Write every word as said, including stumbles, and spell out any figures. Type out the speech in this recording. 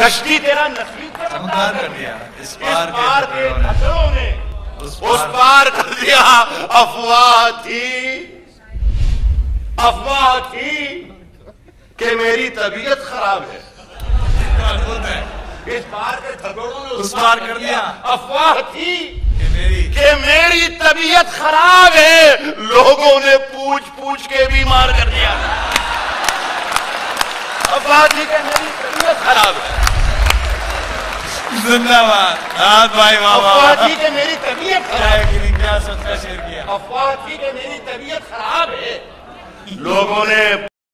कश्ती तेरा नस्ली समंदर कर दिया, इस पार के खतरों ने उस पार कर दिया। अफवाह थी, अफवाह थी कि मेरी तबीयत खराब है, इस पार के झगड़ों ने उस पार कर दिया। अफवाह थी कि मेरी कि मेरी तबीयत खराब है, लोगों ने पूछ पूछ के बीमार कर दिया। अफवाह थी कि मेरी तबीयत खराब है, जिंदाबाद। हाँ भाई वाह वाह। अफवाह थी कि मेरी तबीयत खराब है, क्या सच का शेर किया। अफवाह थी कि मेरी तबीयत खराब है, लोगों ने